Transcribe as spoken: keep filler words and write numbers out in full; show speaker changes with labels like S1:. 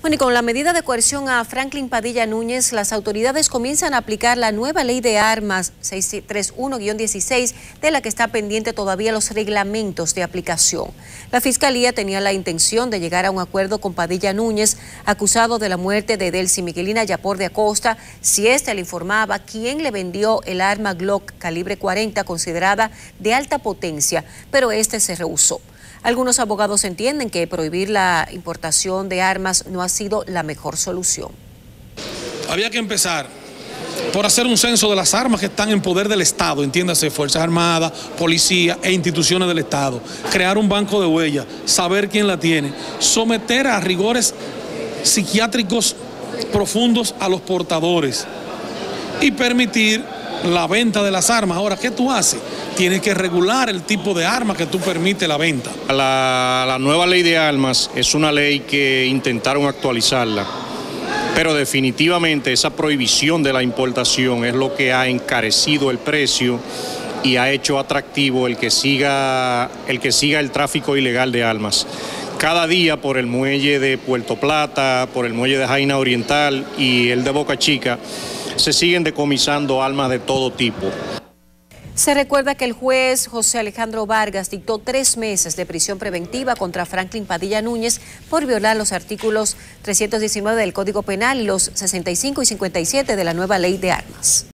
S1: Bueno, y con la medida de coerción a Franklin Padilla Núñez, las autoridades comienzan a aplicar la nueva ley de armas seiscientos treinta y uno guión dieciséis, de la que está pendiente todavía los reglamentos de aplicación. La Fiscalía tenía la intención de llegar a un acuerdo con Padilla Núñez, acusado de la muerte de Delcy Miguelina Yapor de Acosta, si éste le informaba quién le vendió el arma Glock calibre cuarenta, considerada de alta potencia, pero este se rehusó. Algunos abogados entienden que prohibir la importación de armas no ha sido la mejor solución.
S2: Había que empezar por hacer un censo de las armas que están en poder del Estado, entiéndase, Fuerzas Armadas, Policía e instituciones del Estado. Crear un banco de huellas, saber quién la tiene, someter a rigores psiquiátricos profundos a los portadores y permitir la venta de las armas. Ahora, ¿qué tú haces? Tienes que regular el tipo de armas que tú permites la venta.
S3: La, la nueva ley de armas es una ley que intentaron actualizarla, pero definitivamente esa prohibición de la importación es lo que ha encarecido el precio y ha hecho atractivo el que siga el, que siga el tráfico ilegal de armas. Cada día por el muelle de Puerto Plata, por el muelle de Jaina Oriental y el de Boca Chica, se siguen decomisando armas de todo tipo.
S1: Se recuerda que el juez José Alejandro Vargas dictó tres meses de prisión preventiva contra Franklin Padilla Núñez por violar los artículos trescientos diecinueve del Código Penal y los sesenta y cinco y cincuenta y siete de la nueva ley de armas.